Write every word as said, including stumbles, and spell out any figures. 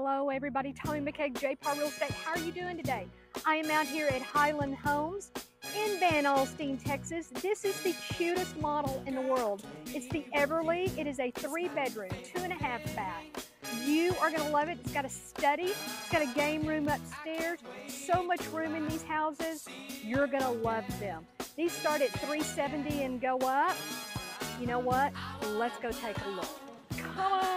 Hello everybody, Tommy McCaig, J P A R Real Estate. How are you doing today? I am out here at Highland Homes in Van Alstyne, Texas. This is the cutest model in the world. It's the Everly. It is a three bedroom, two and a half bath. You are gonna love it. It's got a study, it's got a game room upstairs. So much room in these houses. You're gonna love them. These start at three seventy and go up. You know what? Let's go take a look. Come on.